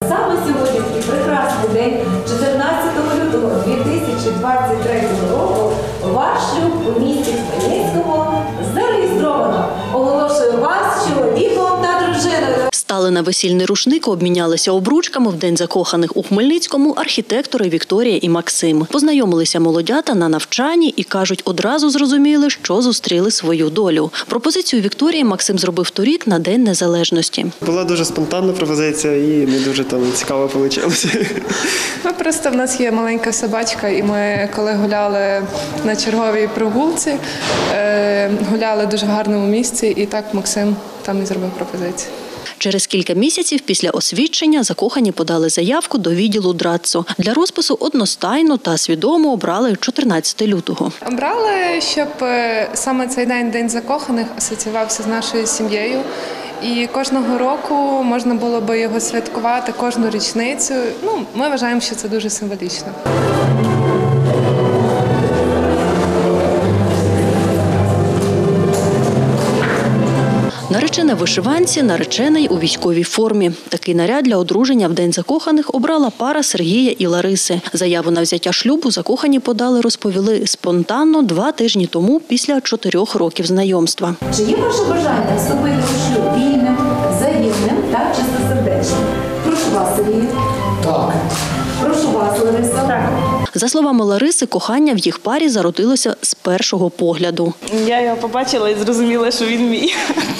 Саме сьогодні, такий прекрасний день, 14 лютого 2023 року, ваш шлюб у місті Хмельницькому зареєстровано. Оголошую вас чоловіком та дружиною. Стали на весільний рушник, обмінялися обручками в День закоханих у Хмельницькому архітектори Вікторія і Максим. Познайомилися молодята на навчанні і, кажуть, одразу зрозуміли, що зустріли свою долю. Пропозицію Вікторії Максим зробив торік на День Незалежності. Була дуже спонтанна пропозиція і не дуже цікаво вийшло. Просто в нас є маленька собачка, і ми, коли гуляли на черговій прогулці, гуляли дуже в гарному місці, і так Максим там і зробив пропозицію. Через кілька місяців після освідчення закохані подали заявку до відділу ДРАЦО. Для розпису одностайно та свідомо обрали 14 лютого. Обрали, щоб саме цей день, День закоханих, асоціювався з нашою сім'єю. І кожного року можна було би його святкувати, кожну річницю. Ми вважаємо, що це дуже символічно. Наречена в вишиванці, наречений у військовій формі. Такий наряд для одруження в День закоханих обрала пара Сергія і Лариси. Заяву на взяття шлюбу закохані подали, розповіли, спонтанно 2 тижні тому після 4 років знайомства. Чи є ваше бажання вступити у шлюб вільним, взаємним та чистосердечним? Прошу вас, Сергій. Так. Прошу вас, Лариса. Так. За словами Лариси, кохання в їх парі зародилося з першого погляду. Я його побачила і зрозуміла, що він мій.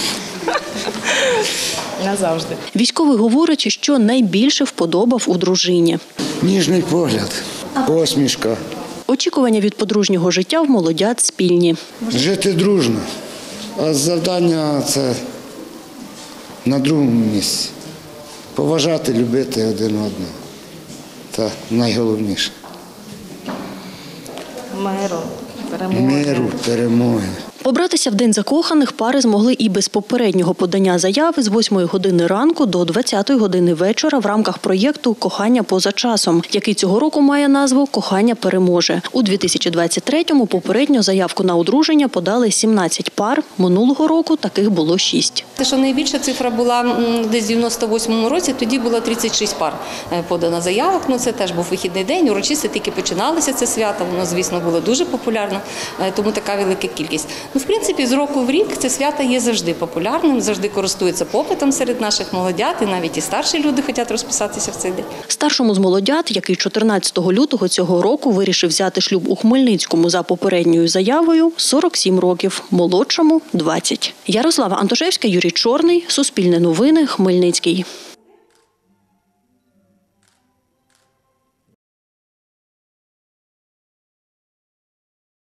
Назавжди. Військовий говорить, що найбільше вподобав у дружині. Ніжний погляд, посмішка. Очікування від подружнього життя в молодят спільні. Жити дружно, а завдання – це на другому місці. Поважати, любити один одного. Це найголовніше. Миру, перемоги. Побратися в День закоханих пари змогли і без попереднього подання заяви з 8 години ранку до 20 години вечора в рамках проєкту «Кохання поза часом», який цього року має назву «Кохання переможе». У 2023-му попередньо заявку на одруження подали 17 пар, минулого року таких було 6. Те, що найбільша цифра була десь в 98-му році, тоді було 36 пар подано заявок. Це теж був вихідний день, урочисто тільки починалося це свято, воно, звісно, було дуже популярно, тому така велика кількість. В принципі, з року в рік це свято є завжди популярним, завжди користується попитом серед наших молодят, і навіть і старші люди хочуть розписатися в цей день. Старшому з молодят, який 14 лютого цього року вирішив взяти шлюб у Хмельницькому за попередньою заявою, 47 років, молодшому – 20. Ярослава Антошевська, Юрій Чорний, Суспільне новини, Хмельницький.